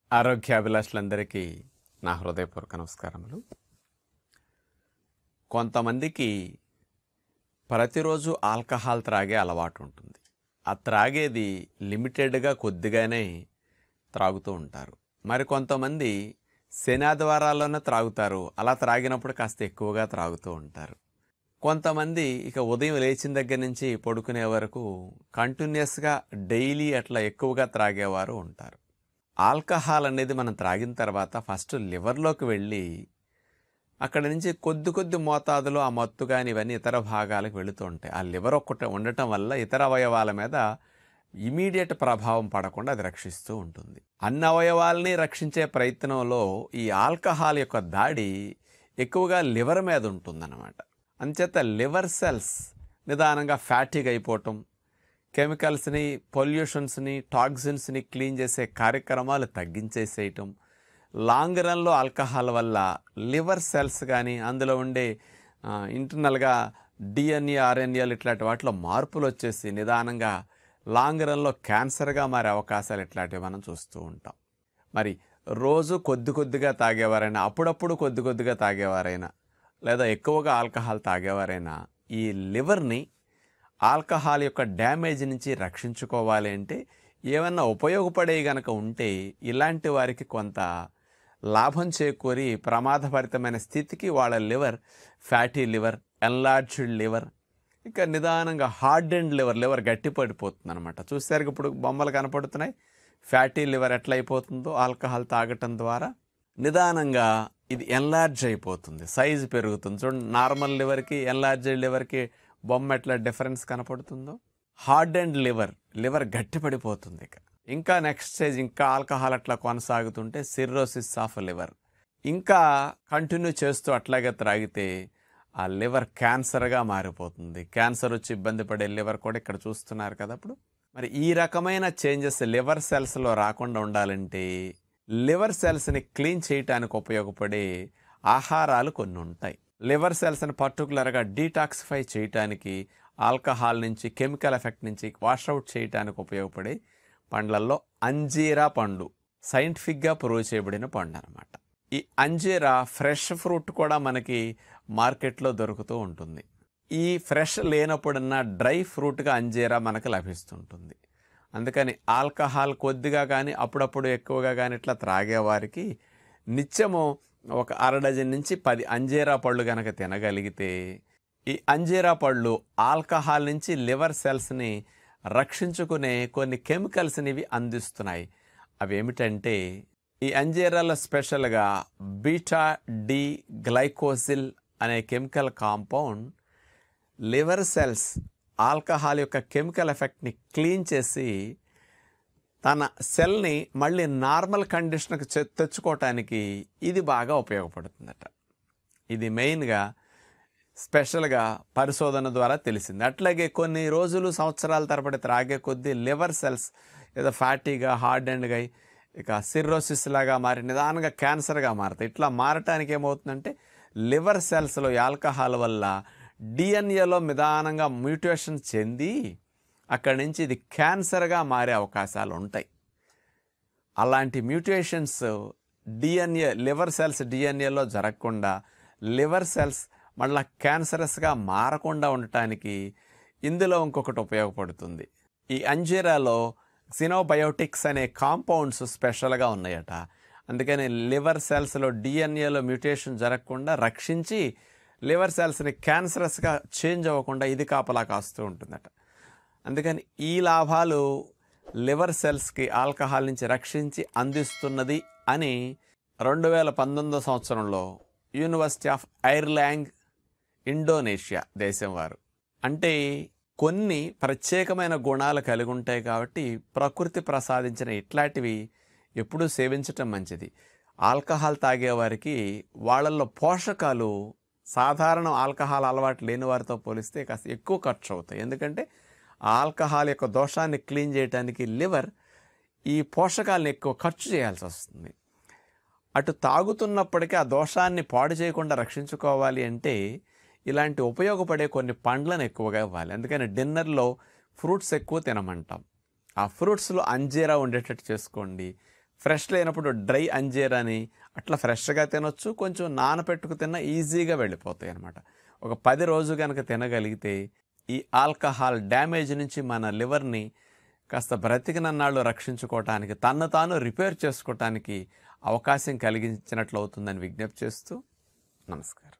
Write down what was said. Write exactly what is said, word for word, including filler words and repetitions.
ఆరోగ్యాభిలాషులందరికీ నా హృదయపూర్వక నమస్కారములు. కొంతమందికి ప్రతిరోజు ఆల్కహాల్ త్రాగే అలవాటు ఉంటుంది. ఆ త్రాగేది లిమిటెడ్గా కొద్దిగానే త్రాగుతూ ఉంటారు. మరి కొంతమంది శనాదివారాల్లోనే త్రాగుతారు. అలా త్రాగినప్పుడు కాస్త ఎక్కువగా త్రాగుతూ ఉంటారు. కొంతమంది ఇక ఉదయం లేచిన దగ్గర నుంచి పడుకునే వరకు కంటిన్యూస్గా డైలీ అట్లా ఎక్కువగా త్రాగేవారు ఉంటారు. ఆల్కహాల్ అనేది మనం త్రాగిన తర్వాత ఫస్ట్ లివర్లోకి వెళ్ళి అక్కడ నుంచి కొద్ది కొద్ది మోతాదులో ఆ మత్తు కానీ ఇవన్నీ ఇతర భాగాలకు వెళుతూ ఉంటాయి. ఆ లివర్ ఒక్కటే ఉండటం వల్ల ఇతర అవయవాల మీద ఇమీడియట్ ప్రభావం పడకుండా అది రక్షిస్తూ ఉంటుంది. అన్ని అవయవాల్ని రక్షించే ప్రయత్నంలో ఈ ఆల్కహాల్ యొక్క దాడి ఎక్కువగా లివర్ మీద ఉంటుందన్నమాట. అంచేత లివర్ సెల్స్ నిదానంగా ఫ్యాటీగా అయిపోవటం, కెమికల్స్ని, పొల్యూషన్స్ని, టాక్సిన్స్ని క్లీన్ చేసే కార్యక్రమాలు తగ్గించేసేయటం, లాంగ్ రన్లో ఆల్కహాల్ వల్ల లివర్ సెల్స్ కానీ అందులో ఉండే ఇంటర్నల్గా డిఎన్ఏ ఆర్ఎన్ఏలు ఇట్లాంటి వాటిలో మార్పులు వచ్చేసి నిదానంగా లాంగ్ రన్లో క్యాన్సర్గా మారే అవకాశాలు ఇట్లాంటివి మనం చూస్తూ ఉంటాం. మరి రోజు కొద్ది కొద్దిగా తాగేవారైనా, అప్పుడప్పుడు కొద్ది కొద్దిగా తాగేవారైనా, లేదా ఎక్కువగా ఆల్కహాల్ తాగేవారైనా ఈ లివర్ని ఆల్కహాల్ యొక్క డ్యామేజ్ నుంచి రక్షించుకోవాలి అంటే ఏమన్నా ఉపయోగపడే గనక ఉంటే ఇలాంటి వారికి కొంత లాభం చేకూరి ప్రమాదభరితమైన స్థితికి వాళ్ళ liver fatty liver, enlarged liver, ఇక నిదానంగా హార్డ్ అండ్ లివర్ లివర్ గట్టి పడిపోతుంది అనమాట. చూసారు ఇప్పుడు బొమ్మలు కనపడుతున్నాయి. ఫ్యాటీ లివర్ ఎట్లా అయిపోతుందో ఆల్కహాల్ తాగటం ద్వారా నిదానంగా ఇది ఎన్లార్జ్ అయిపోతుంది, సైజు పెరుగుతుంది. చూడండి, నార్మల్ లివర్కి ఎన్లార్జ్డ్ లివర్కి బొమ్మ ఎట్లా డిఫరెన్స్ కనపడుతుందో. హార్డ్ అండ్ లివర్ లివర్ గట్టిపడిపోతుంది. ఇక ఇంకా నెక్స్ట్ స్టేజ్, ఇంకా ఆల్కహాల్ అట్లా కొనసాగుతుంటే సిర్రోసిస్ ఆఫ్ లివర్, ఇంకా కంటిన్యూ చేస్తూ అట్లాగే త్రాగితే ఆ లివర్ క్యాన్సర్గా మారిపోతుంది. క్యాన్సర్ వచ్చి ఇబ్బంది పడే లివర్ కూడా ఇక్కడ చూస్తున్నారు కదా. అప్పుడు మరి ఈ రకమైన చేంజెస్ లివర్ సెల్స్లో రాకుండా ఉండాలంటే లివర్ సెల్స్ని క్లీన్ చేయడానికి ఉపయోగపడే ఆహారాలు కొన్ని ఉంటాయి. లివర్ సెల్స్ని పర్టికులర్గా డీటాక్సిఫై చేయటానికి, ఆల్కహాల్ నుంచి, కెమికల్ ఎఫెక్ట్ నుంచి వాషౌట్ చేయడానికి ఉపయోగపడే పండ్లల్లో అంజీరా పండు సైంటిఫిక్గా ప్రూవ్ చేయబడిన పండు అనమాట. ఈ అంజీరా ఫ్రెష్ ఫ్రూట్ కూడా మనకి మార్కెట్లో దొరుకుతూ ఉంటుంది. ఈ ఫ్రెష్ లేనప్పుడున్న డ్రై ఫ్రూట్గా అంజీరా మనకు లభిస్తుంటుంది. అందుకని ఆల్కహాల్ కొద్దిగా కానీ అప్పుడప్పుడు ఎక్కువగా కానీ ఇట్లా త్రాగేవారికి నిత్యము ఒక అర డజన్ నుంచి పది అంజీరా పళ్ళు కనుక తినగలిగితే ఈ అంజీరా పళ్ళు ఆల్కహాల్ నుంచి లివర్ సెల్స్ని రక్షించుకునే కొన్ని కెమికల్స్ని ఇవి అందిస్తున్నాయి. అవి ఏమిటంటే ఈ అంజీరాలో స్పెషల్గా బీటా డి గ్లైకోసిల్ అనే chemical compound liver cells alcohol యొక్క కెమికల్ ఎఫెక్ట్ని క్లీన్ చేసి తన సెల్ని మళ్ళీ నార్మల్ కండిషన్కి తెచ్చుకోవటానికి ఇది బాగా ఉపయోగపడుతుందట. ఇది మెయిన్గా స్పెషల్గా పరిశోధన ద్వారా తెలిసింది. అట్లాగే కొన్ని రోజులు సంవత్సరాల తరబడి త్రాగే కొద్దీ లివర్ సెల్స్ ఏదో ఫ్యాటీగా, హార్డ్ అండ్గా, ఇక సిర్రోసిస్ లాగా మారి నిదానంగా క్యాన్సర్గా మారుతాయి. ఇట్లా మారటానికి ఏమవుతుందంటే లివర్ సెల్స్లో ఆల్కహాల్ వల్ల డిఎన్ఏలో నిదానంగా మ్యూటేషన్ చెంది అక్కడి నుంచి ఇది క్యాన్సర్గా మారే అవకాశాలు ఉంటాయి. అలాంటి మ్యూటేషన్స్ డిఎన్ఏ లివర్ సెల్స్ డిఎన్ఏలో జరగకుండా లివర్ సెల్స్ మళ్ళీ క్యాన్సరస్గా మారకుండా ఉండటానికి ఇందులో ఇంకొకటి ఉపయోగపడుతుంది. ఈ అంజీరాలో జినోబయోటిక్స్ అనే కాంపౌండ్స్ స్పెషల్గా ఉన్నాయట. అందుకని లివర్ సెల్స్లో డిఎన్ఏలో మ్యూటేషన్ జరగకుండా రక్షించి లివర్ సెల్స్ని క్యాన్సరస్గా చేంజ్ అవ్వకుండా ఇది కాపలా కాస్తూ ఉంటుందట. అందుకని ఈ లాభాలు లివర్ సెల్స్కి ఆల్కహాల్ నుంచి రక్షించి అందిస్తున్నది అని రెండు వేల పంతొమ్మిదో సంవత్సరంలో యూనివర్సిటీ ఆఫ్ ఐర్లాండ్ ఇండోనేషియా దేశం వారు, అంటే కొన్ని ప్రత్యేకమైన గుణాలు కలిగి ఉంటాయి కాబట్టి ప్రకృతి ప్రసాదించిన ఇట్లాంటివి ఎప్పుడూ సేవించటం మంచిది. ఆల్కహాల్ తాగేవారికి వాళ్ళల్లో పోషకాలు సాధారణ ఆల్కహాల్ అలవాటు లేని వారితో పోలిస్తే కాస్త ఎక్కువ ఖర్చు అవుతాయి. ఎందుకంటే ఆల్కహాల్ యొక్క దోషాన్ని క్లీన్ చేయడానికి లివర్ ఈ పోషకాలను ఎక్కువ ఖర్చు చేయాల్సి వస్తుంది. అటు తాగుతున్నప్పటికీ ఆ దోషాన్ని పాడు చేయకుండా రక్షించుకోవాలి అంటే ఇలాంటి ఉపయోగపడే కొన్ని పండ్లను ఎక్కువగా ఇవ్వాలి. అందుకని డిన్నర్లో ఫ్రూట్స్ ఎక్కువ తినమంటాం. ఆ ఫ్రూట్స్లో అంజీరా ఉండేటట్టు చేసుకోండి. ఫ్రెష్ లేనప్పుడు డ్రై అంజీర్ అని అట్లా ఫ్రెష్గా తినొచ్చు, కొంచెం నానపెట్టుకు తిన్న ఈజీగా వెళ్ళిపోతాయి అన్నమాట. ఒక పది రోజు కనుక తినగలిగితే ఈ ఆల్కహాల్ డ్యామేజ్ నుంచి మన లివర్ని కాస్త బ్రతికినన్నాళ్ళు రక్షించుకోవటానికి, తన్ను తాను రిపేర్ చేసుకోవటానికి అవకాశం కలిగించినట్లు అవుతుందని విజ్ఞప్తి చేస్తూ నమస్కారం.